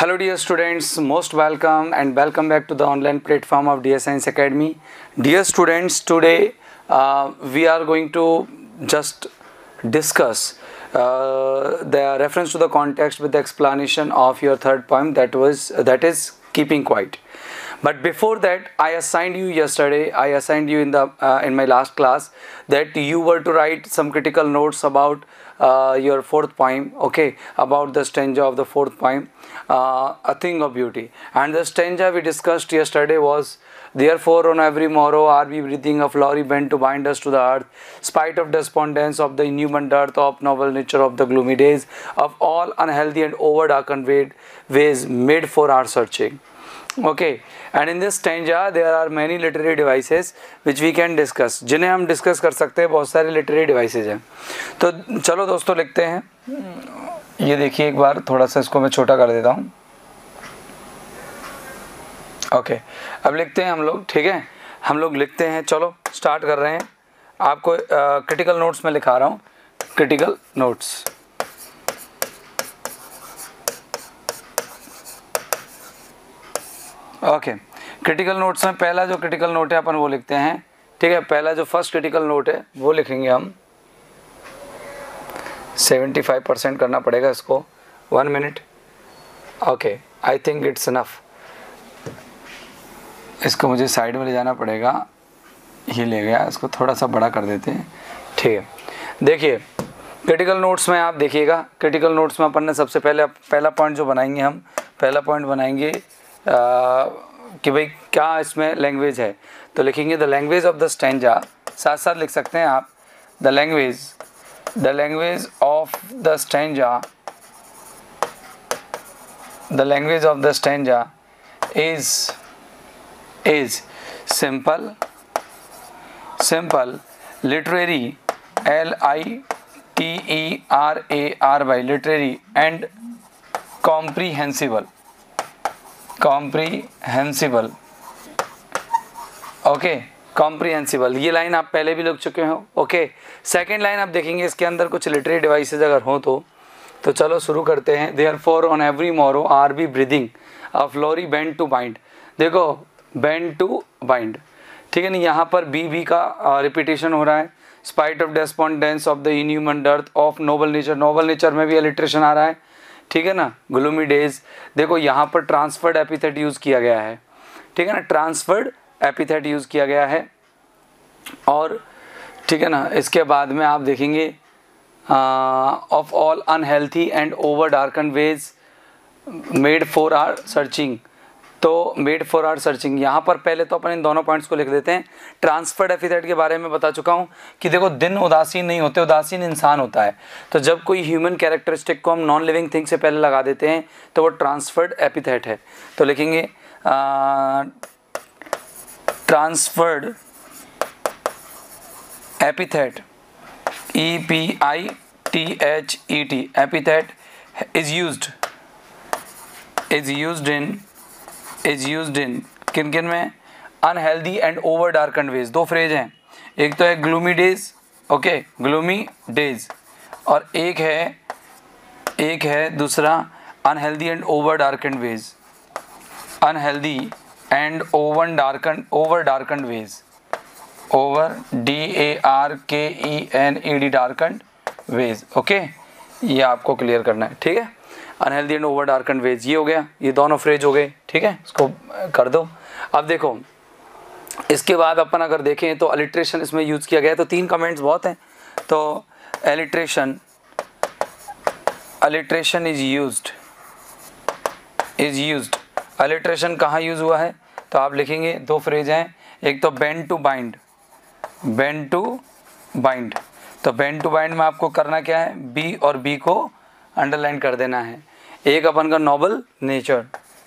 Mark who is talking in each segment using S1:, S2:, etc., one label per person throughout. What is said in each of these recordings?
S1: Hello dear students, most welcome and welcome back to the online platform of DS Science Academy. Dear students, today we are going to just discuss the reference to the context with the explanation of your third poem that is Keeping Quiet. But before that, I assigned you yesterday, in my last class that you were to write some critical notes about your fourth poem, okay, about the stanza of the fourth poem, A Thing of Beauty. And the stanza we discussed yesterday was, therefore on every morrow are we breathing, a flowery bent to bind us to the earth, spite of despondence of the inhuman dearth of noble nature of the gloomy days, of all unhealthy and over darkened ways made for our searching. Okay, and in this stanza there are many literary devices which we can discuss, जिन्हें हम discuss कर सकते हैं. बहुत सारे literary devices हैं. तो चलो दोस्तों लिखते हैं. ये देखिए, एक बार थोड़ा सा इसको मैं छोटा कर देता हूँ. ओके, अब लिखते हैं हम लोग. ठीक है, हम लोग लिखते हैं. चलो स्टार्ट कर रहे हैं. आपको क्रिटिकल नोट्स में लिखा रहा हूँ. Critical notes. Okay, critical notes में पहला जो क्रिटिकल नोट है अपन वो लिखते हैं. ठीक है, पहला जो फर्स्ट क्रिटिकल नोट है वो लिखेंगे हम. 75% करना पड़ेगा इसको. 1 minute. Okay, I think it's enough. इसको मुझे साइड में ले जाना पड़ेगा. ये ले गया, इसको थोड़ा सा बड़ा कर देते हैं. ठीक है, देखिए क्रिटिकल नोट्स में आप देखिएगा. क्रिटिकल नोट्स में अपन ने सबसे पहले पहला पॉइंट जो बनाएंगे, हम पहला पॉइंट बनाएंगे कि भाई क्या इसमें लैंग्वेज है. तो लिखेंगे the language of the stanza. साथ साथ लिख सकते हैं आप the language of the stanza. The language of the stanza is simple, literary, LITERARY, literary, and comprehensible. Okay, comprehensible. ये लाइन आप पहले भी लिख चुके हो. ओके, सेकंड लाइन आप देखेंगे इसके अंदर कुछ लिटरेरी डिवाइसेज अगर हो तो चलो शुरू करते हैं. Therefore on every morrow are be breathing, a flowery band to bind. देखो, बेंड टू बाइंड. ठीक है ना, यहाँ पर बी का रिपीटेशन हो रहा है. Spite of despondence of the inhuman dearth of noble nature. Noble nature में भी अलिट्रेशन आ रहा है. ठीक है ना, ग्लूमी डेज. देखो यहाँ पर ट्रांसफर्ड एपिथेट यूज़ किया गया है. ठीक है ना, ट्रांसफर्ड एपिथेट यूज़ किया गया है. और ठीक है ना, इसके बाद में आप देखेंगे of all unhealthy and over darkened ways made for our searching. तो मेड फॉर आर सर्चिंग, यहाँ पर पहले तो अपन इन दोनों पॉइंट्स को लिख देते हैं. ट्रांसफर्ड एपिथेट के बारे में बता चुका हूँ कि देखो, दिन उदासीन नहीं होते, उदासीन इंसान होता है. तो जब कोई ह्यूमन कैरेक्टरिस्टिक को हम नॉन लिविंग थिंग से पहले लगा देते हैं तो वो ट्रांसफर्ड एपिथेट है. तो लिखेंगे transferred epithet, EPITHET, epithet is used in किन में, unhealthy and over darkened ways. दो फ्रेज हैं, एक तो है gloomy days. Okay, gloomy days, और एक है दूसरा unhealthy and over darkened ways. Unhealthy and over darkened ways, over DARKENED, darkened ways. Okay, ये आपको क्लियर करना है. ठीक है, unhealthy and over darkened ways, ये हो गया. ये दोनों फ्रेज हो गए. ठीक है, इसको कर दो. अब देखो, इसके बाद अपन अगर देखें तो अलिट्रेशन इसमें यूज़ किया गया है. तो 3 कमेंट्स बहुत हैं. तो अलिट्रेशन इज यूज्ड. अलिट्रेशन कहाँ यूज़ हुआ है? तो आप लिखेंगे 2 फ्रेज हैं. एक तो बेंड टू बाइंड. तो बेंड टू बाइंड में आपको करना क्या है, बी और बी को अंडरलाइन कर देना है. एक अपन का नोबल नेचर,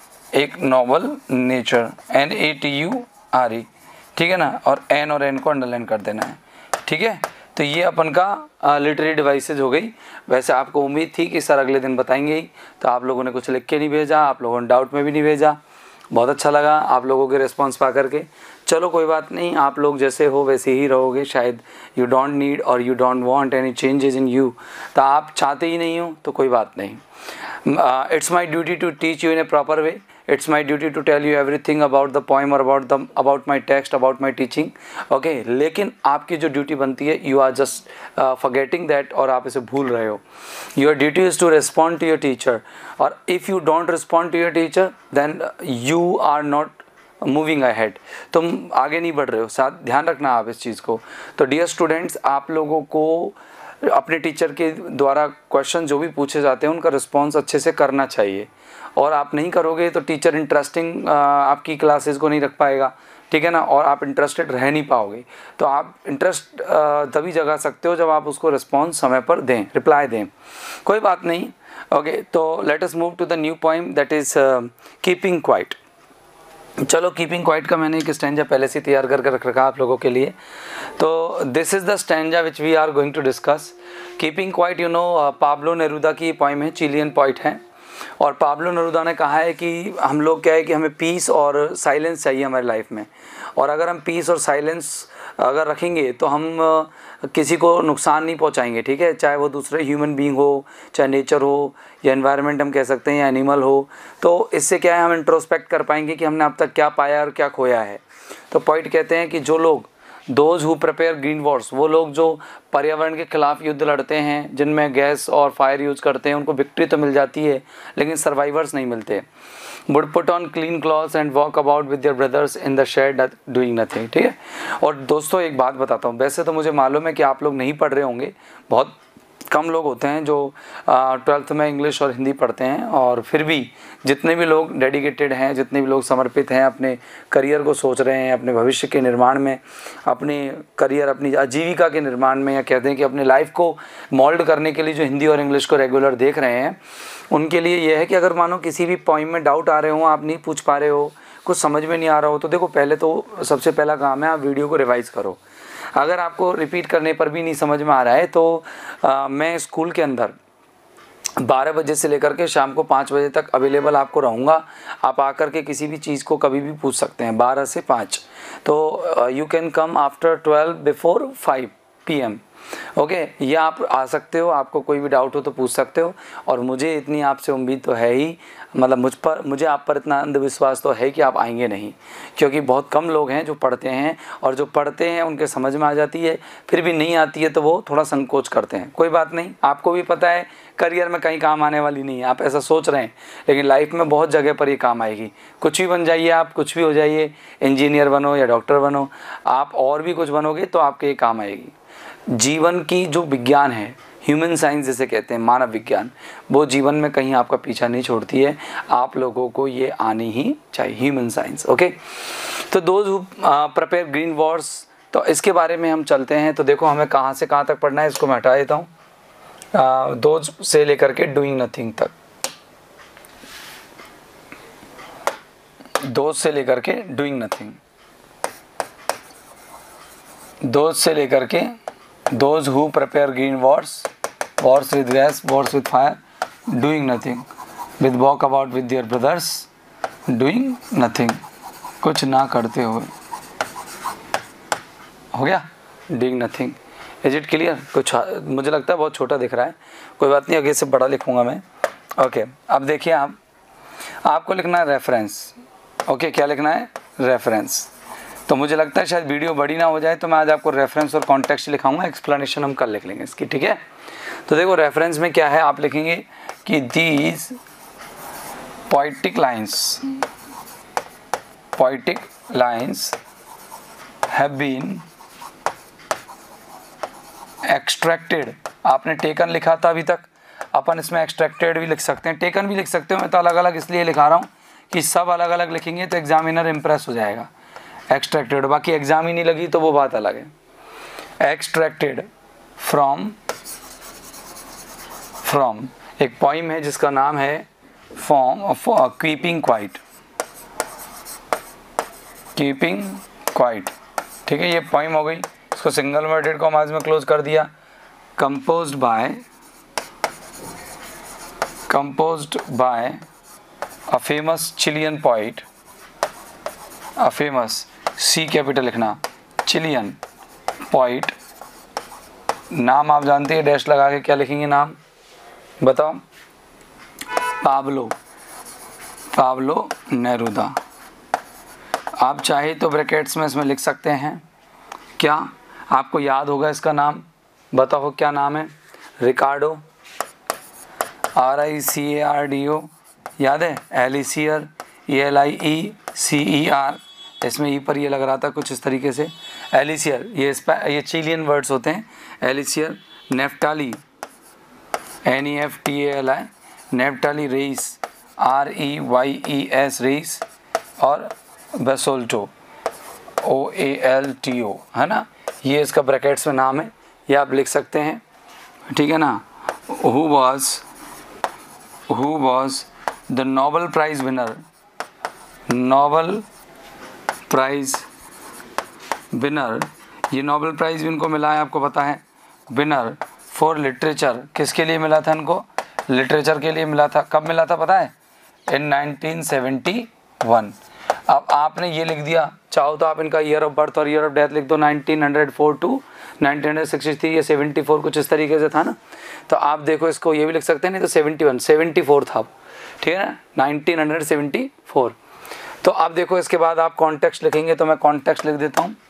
S1: NATURE. ठीक है ना, और एन को अंडरलाइन कर देना है. ठीक है, तो ये अपन का लिटरेरी डिवाइसेज हो गई. वैसे आपको उम्मीद थी कि सर अगले दिन बताएंगे ही, तो आप लोगों ने कुछ लिख के नहीं भेजा, आप लोगों ने डाउट में भी नहीं भेजा. बहुत अच्छा लगा आप लोगों के रिस्पॉन्स पा करके. चलो कोई बात नहीं, आप लोग जैसे हो वैसे ही रहोगे, शायद यू डोंट नीड और you don't want any changes in you, तो आप चाहते ही नहीं हो तो कोई बात नहीं। It's my duty to teach you in a proper way, it's my duty to tell you everything about the poem or about my text, about my teaching, okay? लेकिन आपकी जो ड्यूटी बनती है, you are just forgetting that, और आप इसे भूल रहे हो। Your duty is to respond to your teacher, और if you don't respond to your teacher then you are not moving ahead, तुम आगे नहीं बढ़ रहे हो। साथ ध्यान रखना आप इस चीज़ को। तो डियर स्टूडेंट्स, आप लोगों को अपने टीचर के द्वारा क्वेश्चन जो भी पूछे जाते हैं उनका रिस्पॉन्स अच्छे से करना चाहिए, और आप नहीं करोगे तो टीचर इंटरेस्टिंग आपकी क्लासेस को नहीं रख पाएगा, ठीक है ना, और आप इंटरेस्टेड रह नहीं पाओगे। तो आप इंटरेस्ट तभी जगा सकते हो जब आप उसको रिस्पॉन्स समय पर दें, रिप्लाई दें। कोई बात नहीं, ओके। तो let us move to the new poem, that is keeping quiet. चलो, कीपिंग क्वाइट का मैंने एक स्टैंजा पहले से तैयार करके रख रखा आप लोगों के लिए। तो this is the stanza which we are going to discuss. Keeping quiet, you know, Pablo Neruda की पोएम है, चिलियन पोइट है। और पाब्लो नेरूदा ने कहा है कि हम लोग क्या है कि हमें पीस और साइलेंस चाहिए हमारी लाइफ में, और अगर हम पीस और साइलेंस अगर रखेंगे तो हम किसी को नुकसान नहीं पहुंचाएंगे, ठीक है, चाहे वो दूसरे ह्यूमन बीइंग हो, चाहे नेचर हो, या एनवायरनमेंट हम कह सकते हैं, या एनिमल हो। तो इससे क्या है, हम इंट्रोस्पेक्ट कर पाएंगे कि हमने अब तक क्या पाया और क्या खोया है। तो पॉइंट कहते हैं कि जो लोग, those who prepare green wars, वो लोग जो पर्यावरण के खिलाफ युद्ध लड़ते हैं, जिनमें गैस और फायर यूज़ करते हैं, उनको विक्ट्री तो मिल जाती है लेकिन सर्वाइवर्स नहीं मिलते। Would put on clean clothes and walk about with your brothers in the shade doing nothing, ठीक है। और दोस्तों एक बात बताता हूँ, वैसे तो मुझे मालूम है कि आप लोग नहीं पढ़ रहे होंगे, बहुत कम लोग होते हैं जो 12th में इंग्लिश और हिंदी पढ़ते हैं, और फिर भी जितने भी लोग डेडिकेटेड हैं, जितने भी लोग समर्पित हैं, अपने करियर को सोच रहे हैं, अपने भविष्य के निर्माण में, अपने करियर, अपनी आजीविका के निर्माण में, या कहते हैं कि अपने लाइफ को मोल्ड करने के लिए जो हिंदी और इंग्लिश को रेगुलर देख रहे हैं, उनके लिए यह है कि अगर मानो किसी भी पॉइंट में डाउट आ रहे हो, आप नहीं पूछ पा रहे हो, कुछ समझ में नहीं आ रहा हो, तो देखो पहले तो सबसे पहला काम है आप वीडियो को रिवाइज़ करो। अगर आपको रिपीट करने पर भी नहीं समझ में आ रहा है तो मैं स्कूल के अंदर 12 बजे से लेकर के शाम को 5 बजे तक अवेलेबल आपको रहूँगा। आप आकर के किसी भी चीज़ को कभी भी पूछ सकते हैं, 12 से 5। तो you can come after 12 before 5 PM, okay. ये आप आ सकते हो, आपको कोई भी डाउट हो तो पूछ सकते हो। और मुझे इतनी आपसे उम्मीद तो है ही, मतलब मुझे आप पर इतना अंधविश्वास तो है कि आप आएंगे नहीं, क्योंकि बहुत कम लोग हैं जो पढ़ते हैं, और जो पढ़ते हैं उनके समझ में आ जाती है, फिर भी नहीं आती है तो वो थोड़ा संकोच करते हैं। कोई बात नहीं, आपको भी पता है करियर में कहीं काम आने वाली नहीं है, आप ऐसा सोच रहे हैं, लेकिन लाइफ में बहुत जगह पर ये काम आएगी। कुछ भी बन जाइए आप, कुछ भी हो जाइए, इंजीनियर बनो या डॉक्टर बनो, आप और भी कुछ बनोगे तो आपके ये काम आएगी। जीवन की जो विज्ञान है, ह्यूमन साइंस जिसे कहते हैं, मानव विज्ञान, वो जीवन में कहीं आपका पीछा नहीं छोड़ती है। आप लोगों को ये आनी ही चाहिए, ह्यूमन साइंस, ओके। तो those who prepare green wars, तो इसके बारे में हम चलते हैं। तो देखो हमें कहाँ से कहाँ तक पढ़ना है, इसको मैं हटा देता हूँ। दोज से लेकर के डूइंग नथिंग तक, दोज से लेकर के डूइंग नथिंग, दोज से लेकर के those who prepare green wars with gas, wars with fire, doing nothing, with walk about with their brothers, doing nothing, कुछ ना करते हुए। हो गया, doing nothing। Is it clear? कुछ मुझे लगता है बहुत छोटा दिख रहा है, कोई बात नहीं, आगे से बड़ा लिखूंगा मैं, ओके। अब देखिए आपको लिखना है रेफरेंस, ओके। क्या लिखना है? रेफरेंस। तो मुझे लगता है शायद वीडियो बड़ी ना हो जाए, तो मैं आज आपको रेफरेंस और कॉन्टेक्स्ट लिखाऊंगा, एक्सप्लेनेशन हम कल लिख लेंगे इसकी, ठीक है। तो देखो रेफरेंस में क्या है, आप लिखेंगे कि these poetic lines have been extracted. आपने टेकन लिखा था अभी तक, अपन इसमें एक्सट्रैक्टेड भी लिख सकते हैं, टेकन भी लिख सकते हो। मैं तो अलग अलग इसलिए लिखा रहा हूँ कि सब अलग अलग लिखेंगे तो एग्जामिनर इम्प्रेस हो जाएगा। एक्सट्रैक्टेड, बाकी एग्जाम ही नहीं लगी तो वो बात अलग है। एक्सट्रैक्टेड फ्रॉम एक पोइम है जिसका नाम है फॉर्म ऑफ कीपिंग क्वाइट, ठीक है। ये पोइम हो गई, इसको सिंगल वर्डेड कॉमास में क्लोज कर दिया। Composed by a famous Chilean poet, a famous C capital लिखना, चिलियन पोइट, नाम आप जानते हैं, डैश लगा के क्या लिखेंगे नाम बताओ, पाब्लो नेरूदा। आप चाहे तो ब्रैकेट्स में इसमें लिख सकते हैं, क्या आपको याद होगा इसका नाम, बताओ क्या नाम है, रिकार्डो, RICARDO, याद है, एलिसियर, ELIECER, इसमें ई पर ये लग रहा था कुछ इस तरीके से, एलिसियर, ये चिलियन वर्ड्स होते हैं, Eliecer, Neftali, NEFTALI, Neftali Reyes, REYES Reyes, और बेसोल्टो, OALTO, है ना, ये इसका ब्रैकेट्स में नाम है, ये आप लिख सकते हैं, ठीक है ना। Who was the Nobel prize winner, Nobel prize winner, ये नोबेल प्राइज इनको मिला है, आपको पता है, विनर फॉर लिटरेचर, किसके लिए मिला था इनको, लिटरेचर के लिए मिला था, कब मिला था पता है, इन 1971। अब आपने ये लिख दिया, चाहो तो आप इनका ईयर ऑफ बर्थ और ईयर ऑफ डेथ लिख दो, 1904 टू 1963 या 74 कुछ इस तरीके से था ना, तो आप देखो इसको ये भी लिख सकते हैं, नहीं तो 74 था, ठीक है ना, 1974। तो आप देखो इसके बाद आप कॉन्टेक्स्ट लिखेंगे, तो मैं कॉन्टेक्स्ट लिख देता हूँ,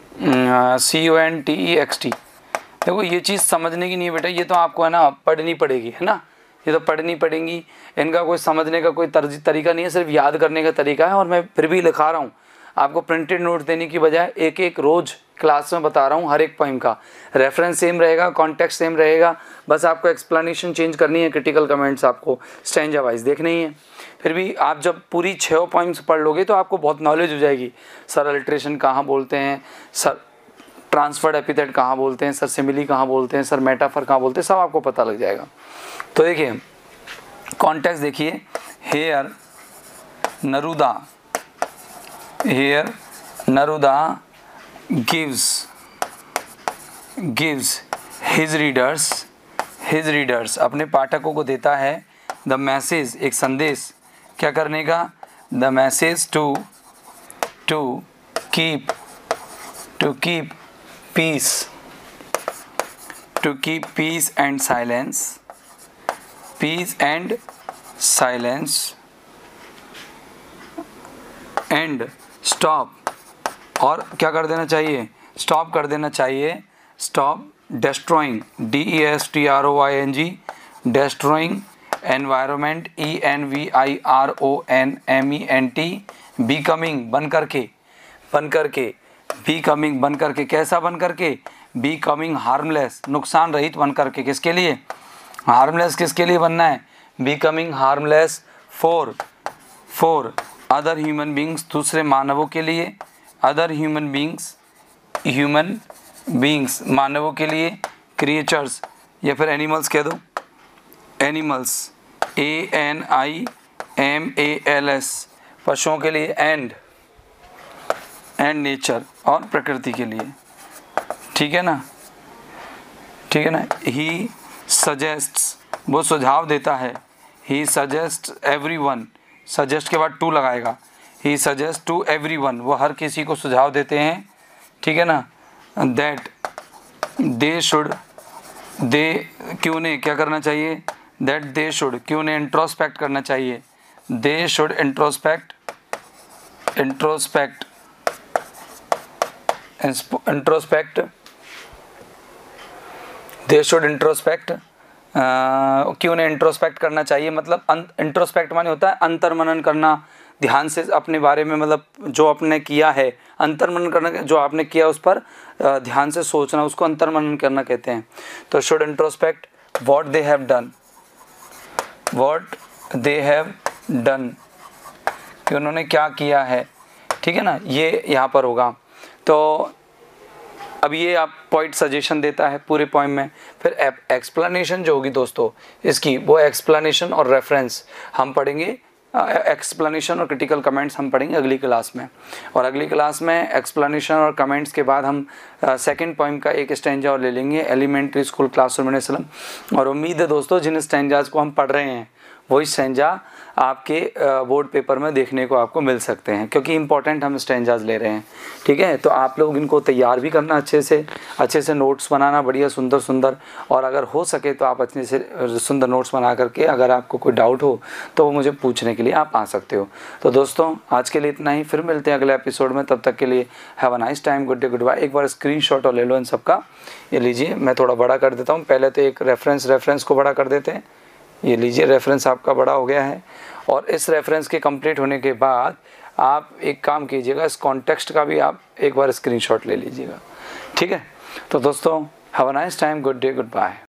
S1: CONTEXT। देखो ये चीज़ समझने की नहीं है बेटा, ये तो आपको है ना पढ़नी पड़ेगी, है ना, ये तो पढ़नी पड़ेंगी, इनका कोई समझने का कोई तरीका नहीं है, सिर्फ याद करने का तरीका है, और मैं फिर भी लिखा रहा हूँ, आपको प्रिंटेड नोट देने की बजाय एक एक रोज़ क्लास में बता रहा हूँ, हर एक पोइम का रेफरेंस सेम रहेगा, कॉन्टेक्स्ट सेम रहेगा, बस आपको एक्सप्लेनेशन चेंज करनी है, क्रिटिकल कमेंट्स आपको स्टैंजा वाइज देखने ही है। फिर भी आप जब पूरी 6 पोइम्स पढ़ लोगे तो आपको बहुत नॉलेज हो जाएगी, सर अल्ट्रेशन कहाँ बोलते हैं, सर ट्रांसफर्ड एपिथेट कहाँ बोलते हैं, सर सिमिली कहाँ बोलते हैं, सर मेटाफर कहाँ बोलते हैं, सब आपको पता लग जाएगा। तो देखिए कॉन्टेक्स्ट देखिए, here Neruda gives his readers अपने पाठकों को देता है, द मैसेज एक संदेश, क्या करने का, the message to keep peace and silence and stop, और क्या कर देना चाहिए, स्टॉप कर देना चाहिए, stop destroying, DESTROYING, destroying environment, ENVIRONMENT, becoming बन करके, कैसा बन करके, becoming harmless, नुकसान रहित बन करके, किसके लिए, harmless किसके लिए बनना है, becoming harmless for other human beings, दूसरे मानवों के लिए, other human beings मानवों के लिए, क्रिएचर्स या फिर एनिमल्स कह दो, एनिमल्स ANIMALS पशुओं के लिए, एंड नेचर और प्रकृति के लिए, ठीक है ना, ही सजेस्ट्स वो सुझाव देता है, ही सजेस्ट एवरीवन, सजेस्ट के बाद टू लगाएगा, ही सजेस्ट टू एवरीवन वो हर किसी को सुझाव देते हैं, ठीक है ना, दैट क्यों ने क्या करना चाहिए, दैट दे शुड क्यों ने इंट्रोस्पेक्ट करना चाहिए, दे शुड इंट्रोस्पेक्ट क्यों ने इंट्रोस्पेक्ट करना चाहिए, मतलब इंट्रोस्पेक्ट माने होता है अंतर्मनन करना, ध्यान से अपने बारे में, मतलब जो आपने किया है अंतर्मनन करना, जो आपने किया उस पर ध्यान से सोचना, उसको अंतर्मनन करना कहते हैं। तो should introspect what they have done कि उन्होंने क्या किया है, ठीक है ना, ये यहाँ पर होगा। तो अब ये आप पॉइंट सजेशन देता है पूरे पॉइंट में। फिर एक्सप्लेनेशन जो होगी दोस्तों इसकी, वो एक्सप्लेनेशन और रेफरेंस हम पढ़ेंगे, एक्सप्लेनेशन और क्रिटिकल कमेंट्स हम पढ़ेंगे अगली क्लास में। और अगली क्लास में एक्सप्लेनेशन और कमेंट्स के बाद हम सेकंड पॉइंट का एक स्टैंजा और ले लेंगे, एलिमेंट्री स्कूल क्लासरूम में सलम। और उम्मीद है दोस्तों जिन स्टैंजाज को हम पढ़ रहे हैं वही स्टैंजा आपके बोर्ड पेपर में देखने को आपको मिल सकते हैं, क्योंकि इंपॉर्टेंट हम स्टैंजाज ले रहे हैं। ठीक है, तो आप लोग इनको तैयार भी करना अच्छे से नोट्स बनाना बढ़िया सुंदर सुंदर, और अगर हो सके तो आप अच्छे से सुंदर नोट्स बना करके अगर आपको कोई डाउट हो तो वो मुझे पूछने के लिए आप आ सकते हो। तो दोस्तों आज के लिए इतना ही, फिर मिलते हैं अगले एपिसोड में। तब तक के लिए have a nice time, good day, good bye. एक बार स्क्रीनशॉट और ले लो इन सबका, ये लीजिए, मैं थोड़ा बड़ा कर देता हूँ। पहले तो एक रेफरेंस को बड़ा कर देते हैं। ये लीजिए, रेफरेंस आपका बड़ा हो गया है। और इस रेफरेंस के कंप्लीट होने के बाद आप एक काम कीजिएगा, इस कॉन्टेक्स्ट का भी आप एक बार स्क्रीनशॉट ले लीजिएगा। ठीक है, तो दोस्तों have a nice time, good day, good bye.